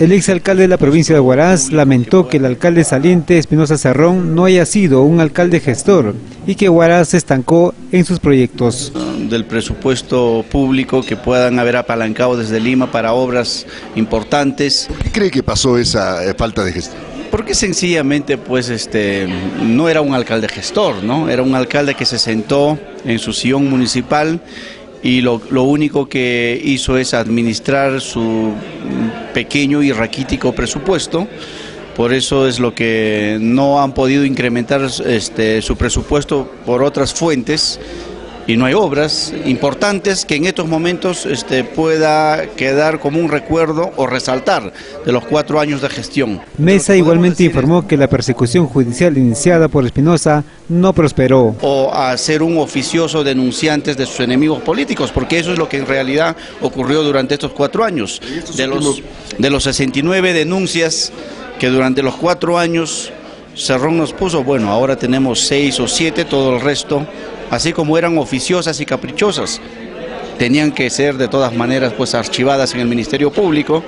El exalcalde de la provincia de Huaraz lamentó que el alcalde saliente Espinosa Cerrón no haya sido un alcalde gestor y que Huaraz se estancó en sus proyectos. Del presupuesto público que puedan haber apalancado desde Lima para obras importantes. ¿Por qué cree que pasó esa falta de gestión? Porque sencillamente pues no era un alcalde gestor, ¿no? Era un alcalde que se sentó en su sillón municipal y lo único que hizo es administrar su pequeño y raquítico presupuesto. Por eso es lo que no han podido incrementar su presupuesto por otras fuentes y no hay obras importantes que en estos momentos pueda quedar como un recuerdo o resaltar de los 4 años de gestión. Mesa igualmente informó que la persecución judicial iniciada por Espinosa no prosperó. O a ser un oficioso denunciante de sus enemigos políticos, porque eso es lo que en realidad ocurrió durante estos 4 años. De los 69 denuncias que durante los 4 años Cerrón nos puso, bueno, ahora tenemos 6 o 7, todo el resto, así como eran oficiosas y caprichosas, tenían que ser de todas maneras pues archivadas en el Ministerio Público,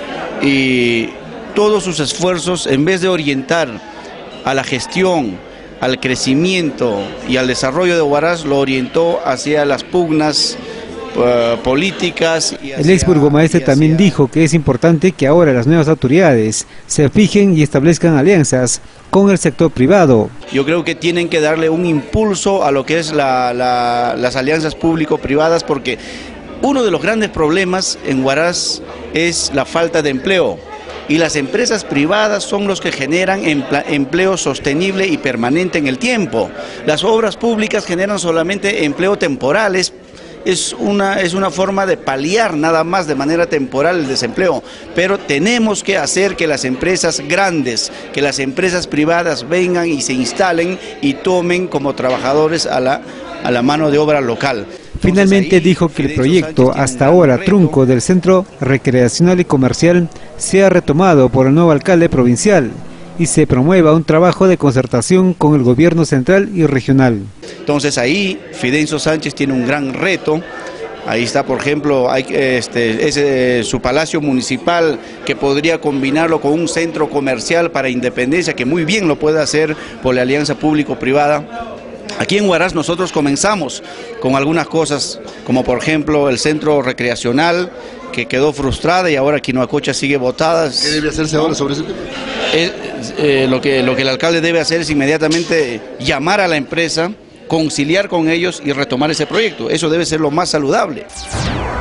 y todos sus esfuerzos, en vez de orientar a la gestión, al crecimiento y al desarrollo de Huaraz, lo orientó hacia las pugnas políticas. El ex burgomaestre también dijo que es importante que ahora las nuevas autoridades se fijen y establezcan alianzas con el sector privado. Yo creo que tienen que darle un impulso a lo que es las alianzas público-privadas, porque uno de los grandes problemas en Huaraz es la falta de empleo. Y las empresas privadas son los que generan empleo sostenible y permanente en el tiempo. Las obras públicas generan solamente empleo temporales. Es una forma de paliar nada más de manera temporal el desempleo, pero tenemos que hacer que las empresas grandes, que las empresas privadas vengan y se instalen y tomen como trabajadores a la mano de obra local. Finalmente dijo que el proyecto hasta ahora trunco del Centro Recreacional y Comercial sea retomado por el nuevo alcalde provincial y se promueva un trabajo de concertación con el gobierno central y regional. Entonces ahí Fidencio Sánchez tiene un gran reto. Ahí está, por ejemplo, su palacio municipal, que podría combinarlo con un centro comercial para Independencia, que muy bien lo puede hacer por la alianza público-privada. Aquí en Huaraz nosotros comenzamos con algunas cosas, como por ejemplo el centro recreacional, que quedó frustrada y ahora Quinoacocha sigue botada. ¿Qué debe hacerse ahora sobre ese tema? Lo que el alcalde debe hacer es inmediatamente llamar a la empresa, conciliar con ellos y retomar ese proyecto. Eso debe ser lo más saludable.